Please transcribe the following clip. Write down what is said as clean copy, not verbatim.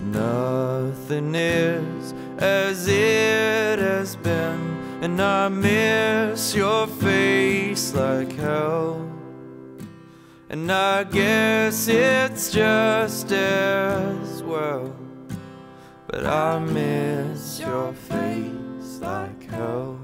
nothing is as it has been, and I miss your face like hell. And I guess it's just as well, but I miss your face like hell.